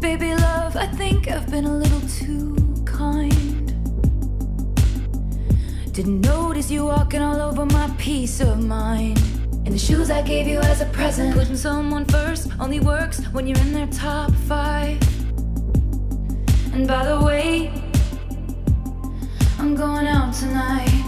Baby love, I think I've been a little too kind. Didn't notice you walking all over my peace of mind. And the shoes I gave you as a present. Putting someone first only works when you're in their top 5. And by the way, I'm going out tonight.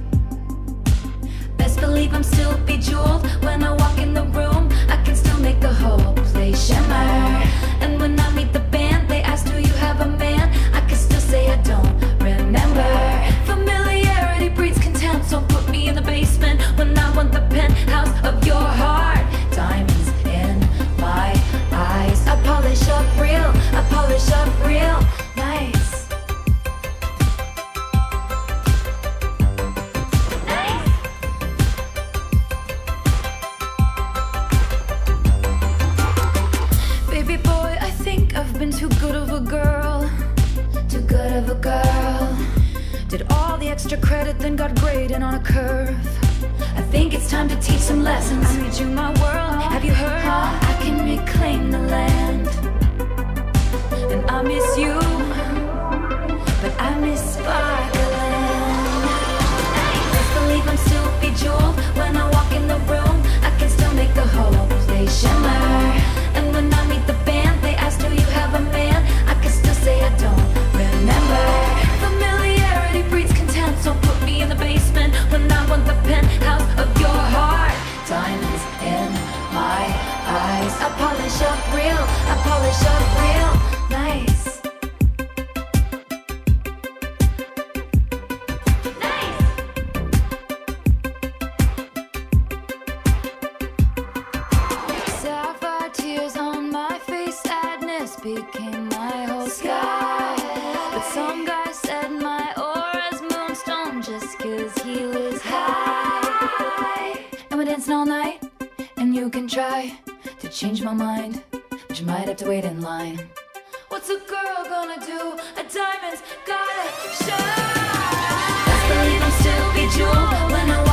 Best believe I'm still bejeweled. When I walk in the room, I can still make the whole place shimmer. And when I meet the band, they ask, do you have a man? I can still say I don't remember. Familiarity breeds contempt, so put me in the basement when I want the penthouse of your heart. Diamonds in my eyes. I polish up real, I polish up real nice. Baby boy, I think I've been too good of a girl. Too good of a girl. Did all the extra credit, then got graded on a curve. I think it's time to teach some lessons. I made you my world, have you heard? I can reclaim the land. And I miss you, but I miss sparkling. Best believe I'm still bejeweled. When I walk in the room, I can still make the whole place shimmer. And when I meet the band, they ask, do you have a man? I can still say I don't remember. Familiarity breeds contempt, so put me in the basement when I want the penthouse of your heart. Diamonds in my eyes. I polish up real, I polish up real nice. Sapphire tears on my face, sadness became my whole sky. But some guy said my aura's moonstone just 'cause he was high. And we're dancing all night, and you can try to change my mind, but you might have to wait in line. What's a girl gonna do? A diamond's gotta shine. Best believe I'm still bejeweled when I